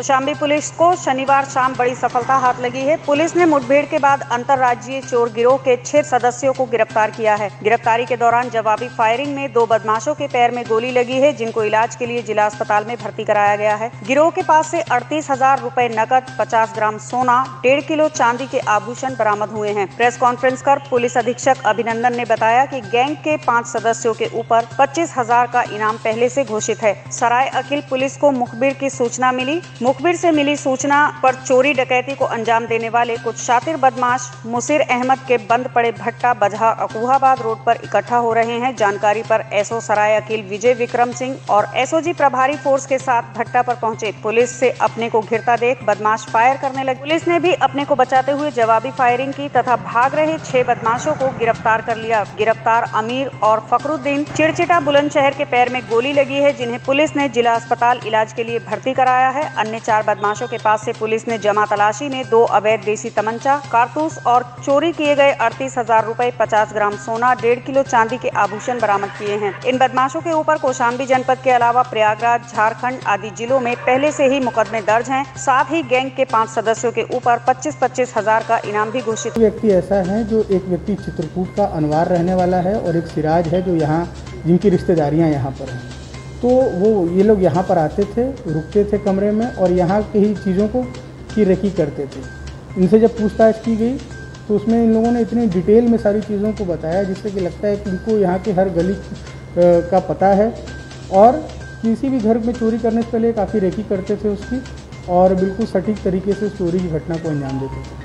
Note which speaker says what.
Speaker 1: Kaushambi police को शनिवार शाम बड़ी सफलता हाथ लगी है। पुलिस ने मुठभेड़ के बाद अंतर्राज्यीय चोर गिरोह के 6 सदस्यों को गिरफ्तार किया है। गिरफ्तारी के दौरान जवाबी फायरिंग में 2 बदमाशों के पैर में गोली लगी है, जिनको इलाज के लिए जिला अस्पताल में भर्ती कराया गया है। गिरोह के पास से 38,000 रुपए नकद, 50 ग्राम सोना, 1.5 किलो चांदी के आभूषण बरामद हुए हैं। प्रेस कॉन्फ्रेंस कर पुलिस अधीक्षक अभिनंदन ने बताया कि गैंग के 5 सदस्यों के ऊपर 25,000 का इनाम पहले से घोषित है। सराय अकिल पुलिस को मुखबिर की सूचना मिली। मुखबिर से मिली सूचना पर चोरी डकैती को अंजाम देने वाले कुछ शातिर बदमाश मुसीर अहमद के बंद पड़े भट्टा बजहा अकूहाबाद रोड पर इकट्ठा हो रहे हैं। जानकारी पर एसओ सराय अकिल विजय विक्रम सिंह और एसओजी प्रभारी फोर्स के साथ भट्टा पर पहुंचे। पुलिस से अपने को घिरता देख बदमाश फायर करने लगे। पुलिस ने भी अपने को बचाते हुए जवाबी फायरिंग की तथा भाग रहे 6 बदमाशों को गिरफ्तार कर लिया। गिरफ्तार अमीर और फखरुद्दीन चिड़चिटा बुलंदशहर के पैर में गोली लगी है, जिन्हें पुलिस ने जिला अस्पताल इलाज के लिए भर्ती कराया है। अन्य 4 बदमाशों के पास से पुलिस ने जमा तलाशी में 2 अवैध देसी तमंचा, कारतूस और चोरी किए गए 38,000 रुपए, 50 ग्राम सोना, 1.5 किलो चांदी के आभूषण बरामद किए हैं। इन बदमाशों के ऊपर कौशाम्बी जनपद के अलावा प्रयागराज, झारखंड आदि जिलों में पहले से ही मुकदमे दर्ज हैं। साथ ही गैंग के 5 सदस्यों के ऊपर 25-25 हजार का इनाम भी घोषित।
Speaker 2: व्यक्ति ऐसा है जो एक व्यक्ति चित्रकूट का अनवार रहने वाला है और एक सिराज है जो यहाँ जिनकी रिश्तेदारियाँ यहाँ पर हैं। तो ये लोग यहाँ पर आते थे, रुकते थे कमरे में और यहाँ की ही चीज़ों को की रेकी करते थे। इनसे जब पूछताछ की गई तो उसमें इन लोगों ने इतनी डिटेल में सारी चीज़ों को बताया जिससे कि लगता है कि इनको यहाँ के हर गली का पता है और किसी भी घर में चोरी करने से पहले काफ़ी रेकी करते थे उसकी और बिल्कुल सटीक तरीके से उस चोरी की घटना को अंजाम देते थे।